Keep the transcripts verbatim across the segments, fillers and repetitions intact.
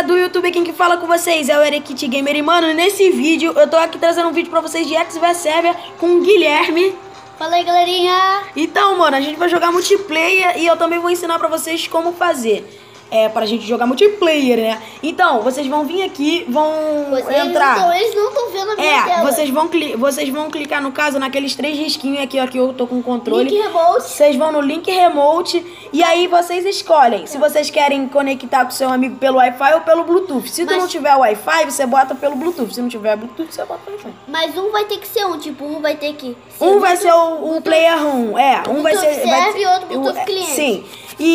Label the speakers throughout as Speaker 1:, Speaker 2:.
Speaker 1: do YouTube, quem que fala com vocês é o Erekit Gamer. E mano, nesse vídeo eu tô aqui trazendo um vídeo pra vocês de X vs Server com o Guilherme.
Speaker 2: Fala aí, galerinha.
Speaker 1: Então, mano, a gente vai jogar multiplayer e eu também vou ensinar pra vocês como fazer. É, pra gente jogar multiplayer, né? Então, vocês vão vir aqui, vão
Speaker 2: vocês
Speaker 1: entrar...
Speaker 2: Não, eles não estão vendo a minha
Speaker 1: é,
Speaker 2: tela.
Speaker 1: vocês vão, vocês vão clicar, no caso, naqueles três risquinhos aqui, ó, que eu tô com o controle.
Speaker 2: Link remote.
Speaker 1: Vocês vão no link remote e aí vocês escolhem se vocês querem conectar com seu amigo pelo Wi-Fi ou pelo Bluetooth. Se
Speaker 2: Mas...
Speaker 1: tu não tiver Wi-Fi, você bota pelo Bluetooth. Se não tiver Bluetooth, você bota pelo Wi-Fi.
Speaker 2: Mas um vai ter que ser um, tipo, um vai ter que... Ser
Speaker 1: um vai ser o, o player um, é. Um vai ser...
Speaker 2: serve e outro Bluetooth
Speaker 1: é,
Speaker 2: cliente.
Speaker 1: Sim.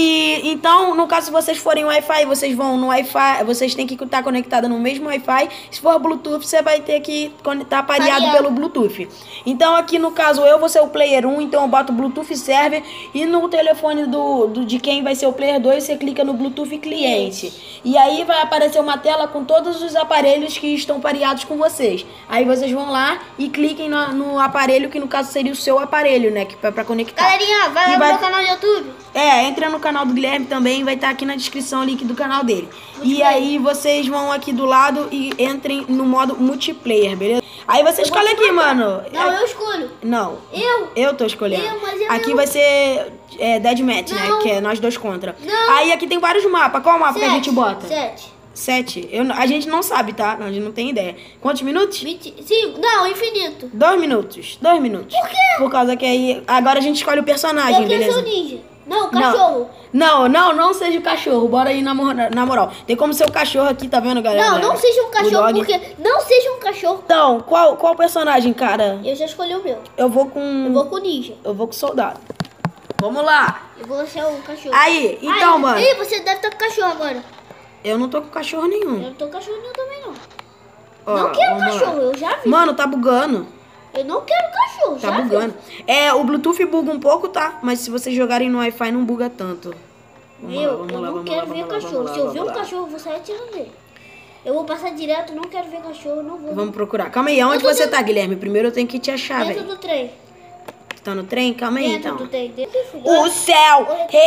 Speaker 1: E então, no caso, se vocês forem Wi-Fi, vocês vão no Wi-Fi, vocês têm que estar conectados no mesmo Wi-Fi. Se for Bluetooth, você vai ter que estar pareado
Speaker 2: Pareado.
Speaker 1: pelo Bluetooth. Então, aqui no caso, eu vou ser o player um, então eu boto Bluetooth server. E no telefone do, do, de quem vai ser o player dois, você clica no Bluetooth cliente. E aí vai aparecer uma tela com todos os aparelhos que estão pareados com vocês. Aí vocês vão lá e cliquem no, no aparelho, que no caso seria o seu aparelho, né? Que é pra conectar.
Speaker 2: Galerinha, vai lá
Speaker 1: E
Speaker 2: no
Speaker 1: vai...
Speaker 2: meu canal no YouTube.
Speaker 1: É, entra no canal do Guilherme também, vai estar aqui na descrição o link do canal dele. Multiplayer. E aí vocês vão aqui do lado e entrem no modo multiplayer, beleza? Aí você escolhe aqui, mano.
Speaker 2: Não, eu escolho.
Speaker 1: Não.
Speaker 2: Eu?
Speaker 1: Eu tô escolhendo.
Speaker 2: Eu, mas eu
Speaker 1: aqui
Speaker 2: não.
Speaker 1: vai ser é, Deathmatch, né?
Speaker 2: Não.
Speaker 1: Que é nós dois contra.
Speaker 2: Não.
Speaker 1: Aí aqui tem vários mapas. Qual mapa
Speaker 2: Sete.
Speaker 1: que a gente bota?
Speaker 2: Sete.
Speaker 1: Sete. Eu, a gente não sabe, tá? A gente não tem ideia. Quantos minutos?
Speaker 2: vinte, cinco. Não, infinito.
Speaker 1: Dois minutos. Dois minutos.
Speaker 2: Por quê?
Speaker 1: Por causa que aí... Agora a gente escolhe o personagem,
Speaker 2: Eu quero
Speaker 1: beleza?
Speaker 2: ser o ninja. Não, o cachorro.
Speaker 1: Não, não, não seja o cachorro. Bora aí na, na moral. Tem como ser o cachorro aqui, tá vendo, galera?
Speaker 2: Não, não seja um cachorro,
Speaker 1: dog.
Speaker 2: porque... Não seja um cachorro.
Speaker 1: Então, qual, qual personagem, cara?
Speaker 2: Eu já escolhi o meu.
Speaker 1: Eu vou com...
Speaker 2: Eu vou com o ninja.
Speaker 1: Eu vou com o soldado. Vamos lá.
Speaker 2: Eu vou ser o cachorro.
Speaker 1: Aí, então,
Speaker 2: Ai,
Speaker 1: mano.
Speaker 2: Ei, você deve estar com cachorro agora.
Speaker 1: Eu não tô com cachorro nenhum.
Speaker 2: Eu não tô com cachorro nenhum também, não.
Speaker 1: Ó,
Speaker 2: não quero
Speaker 1: vamos
Speaker 2: cachorro,
Speaker 1: lá.
Speaker 2: eu já vi.
Speaker 1: Mano, tá bugando.
Speaker 2: Eu não quero cachorro,
Speaker 1: Tá
Speaker 2: já
Speaker 1: bugando.
Speaker 2: vi.
Speaker 1: É, o Bluetooth buga um pouco, tá? Mas se vocês jogarem no Wi-Fi, não buga tanto. Vamos
Speaker 2: Meu,
Speaker 1: lá, vamos
Speaker 2: eu
Speaker 1: lá,
Speaker 2: não
Speaker 1: vamos
Speaker 2: quero
Speaker 1: lá,
Speaker 2: ver
Speaker 1: vamos lá,
Speaker 2: cachorro.
Speaker 1: vamos lá,
Speaker 2: Se eu ver
Speaker 1: vamos
Speaker 2: um
Speaker 1: lá.
Speaker 2: cachorro, eu vou sair atirando nele. Eu vou passar direto, não quero ver cachorro, não vou.
Speaker 1: Vamos procurar. Calma aí, aonde
Speaker 2: tô
Speaker 1: você
Speaker 2: dentro-
Speaker 1: tá, Guilherme? Primeiro eu tenho que te achar,
Speaker 2: Dentro
Speaker 1: velho.
Speaker 2: do trem.
Speaker 1: Tu tá no trem? Calma aí,
Speaker 2: Dentro
Speaker 1: então.
Speaker 2: do trem. Dentro do
Speaker 1: O céu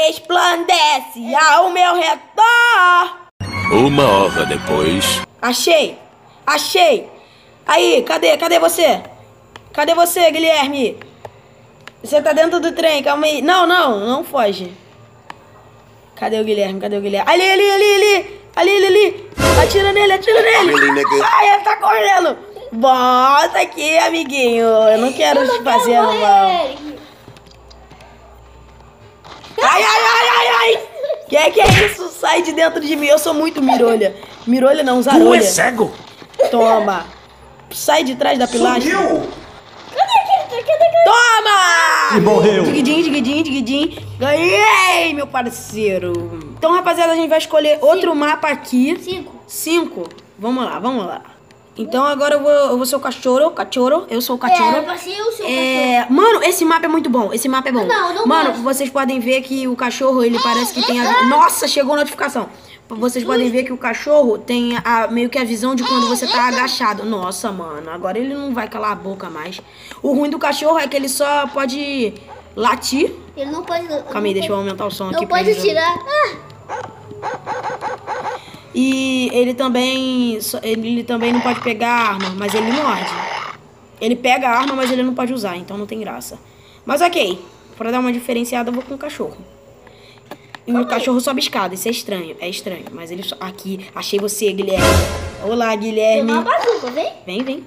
Speaker 1: resplandece ao meu redor.
Speaker 3: Uma hora depois.
Speaker 1: Achei! Achei! Aí, cadê? Cadê você? Cadê você, Guilherme? Você tá dentro do trem, calma aí. Não, não, não foge. Cadê o Guilherme? Cadê o Guilherme? Ali, ali, ali, ali! Ali, ali, ali! Atira nele, atira nele! Ai, ele tá correndo! Bota aqui, amiguinho! Eu não quero
Speaker 2: Eu
Speaker 1: te
Speaker 2: não
Speaker 1: fazer
Speaker 2: quero
Speaker 1: mal.
Speaker 2: morrer.
Speaker 1: Ai, ai, ai, ai, ai! Que que é isso? Sai de dentro de mim. Eu sou muito mirolha. Mirolha não, zarolha.
Speaker 3: Tu é cego?
Speaker 1: Toma! Sai de trás da pilastra.
Speaker 2: Cadê aquele? Cadê aquele?
Speaker 1: Toma!
Speaker 4: E morreu.
Speaker 1: Diguidim, diguidim, diguidim. Ganhei, meu parceiro. Então, rapaziada, a gente vai escolher outro mapa aqui.
Speaker 2: Cinco.
Speaker 1: Cinco. Vamos lá, vamos lá. Então, agora eu vou, eu vou ser o cachorro. Cachorro. Eu sou o cachorro.
Speaker 2: É, eu passei o seu
Speaker 1: É, mano, esse mapa é muito bom. Esse mapa é bom.
Speaker 2: Não, não
Speaker 1: Mano,
Speaker 2: gosto.
Speaker 1: vocês podem ver que o cachorro, ele parece que tem a... Nossa, chegou a notificação. Vocês podem ver que o cachorro tem a, meio que a visão de quando você tá agachado. Nossa, mano, agora ele não vai calar a boca mais. O ruim do cachorro é que ele só pode latir.
Speaker 2: Ele não pode...
Speaker 1: Calma aí, deixa eu aumentar o som aqui.
Speaker 2: Não
Speaker 1: pra
Speaker 2: pode
Speaker 1: ele-
Speaker 2: tirar. Ah,
Speaker 1: E ele também, ele também não pode pegar arma, mas ele morde. Ele pega a arma, mas ele não pode usar, então não tem graça. Mas ok, pra dar uma diferenciada eu vou com o cachorro. E o cachorro sobe escada, isso é estranho, é estranho. Mas ele só... Aqui, achei você, Guilherme. Olá,
Speaker 2: tem
Speaker 1: Guilherme.
Speaker 2: uma bazuca, vem.
Speaker 1: Vem, vem.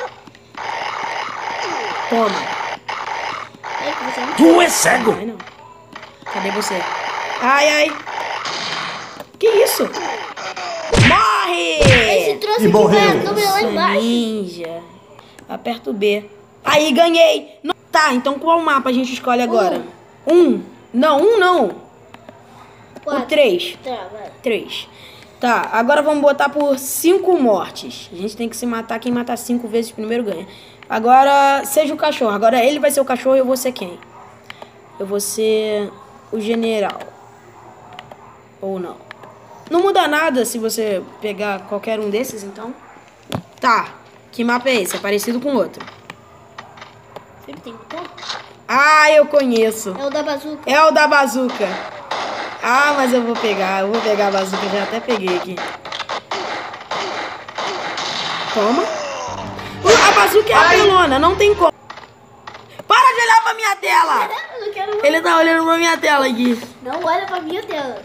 Speaker 1: Toma.
Speaker 2: É que você não...
Speaker 3: Tu é cego?
Speaker 1: Ai, não. Cadê você? Ai, ai. Que isso? Morre!
Speaker 2: Esse trouxe
Speaker 4: E
Speaker 2: que
Speaker 4: morreu.
Speaker 2: vai a câmera lá embaixo.
Speaker 1: Ninja. Aperta o B. Aí, ganhei. No- Tá, então qual mapa a gente escolhe agora? Um. Não, um não. O
Speaker 2: Quatro.
Speaker 1: três.
Speaker 2: Tá, vai.
Speaker 1: Três. Tá, agora vamos botar por cinco mortes. A gente tem que se matar. Quem matar cinco vezes primeiro ganha. Agora, seja o cachorro. Agora ele vai ser o cachorro e eu vou ser quem? Eu vou ser o general. Ou não. Não muda nada se você pegar qualquer um desses, então. Tá. Que mapa é esse? É parecido com outro.
Speaker 2: Sempre tem botão?
Speaker 1: Ah, eu conheço.
Speaker 2: É o da bazuca.
Speaker 1: É o da bazuca. Ah, mas eu vou pegar. Eu vou pegar a bazuca. Já até peguei aqui. Toma. A bazuca é apelona, não tem como. Para de olhar pra minha tela.
Speaker 2: Eu não quero...
Speaker 1: Ele tá olhando pra minha tela aqui.
Speaker 2: Não olha pra minha tela.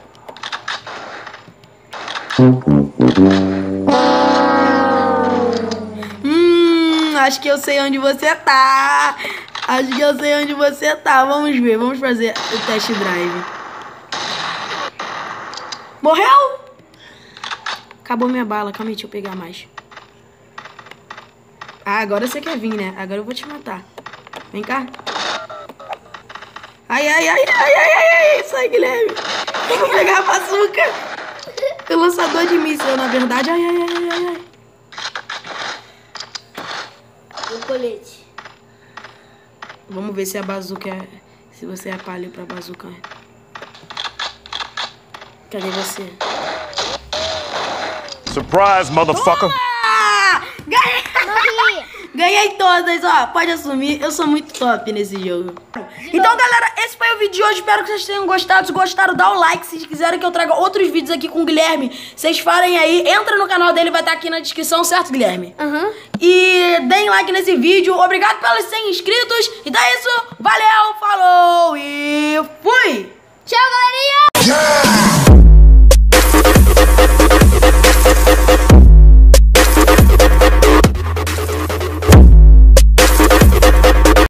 Speaker 1: Hum, acho que eu sei onde você tá. Acho que eu sei onde você tá. Vamos ver, vamos fazer o test drive. Morreu? Acabou minha bala. Calma aí, deixa eu pegar mais. Ah, agora você quer vir, né? Agora eu vou te matar. Vem cá. Ai, ai, ai, ai, ai, ai, ai. Sai, Guilherme. Eu vou pegar a bazuca. O lançador de míssil, na verdade. Ai, ai, ai, ai, ai.
Speaker 2: O colete.
Speaker 1: Vamos ver se a bazuca é... Se você é palio pra bazuca. Cadê você?
Speaker 3: Surprise, motherfucker.
Speaker 1: Ah! Ganhei!
Speaker 2: Morri.
Speaker 1: Ganhei todas, ó. Pode assumir. Eu sou muito top nesse jogo. Então, galera, esse foi o vídeo de hoje. Espero que vocês tenham gostado. Se gostaram, dá o like. Se quiserem que eu traga outros vídeos aqui com o Guilherme, vocês falem aí. Entra no canal dele, vai estar aqui na descrição, certo, Guilherme?
Speaker 2: Aham. Uhum.
Speaker 1: E deem like nesse vídeo. Obrigado pelos cem inscritos. Então é isso. Valeu, falou e...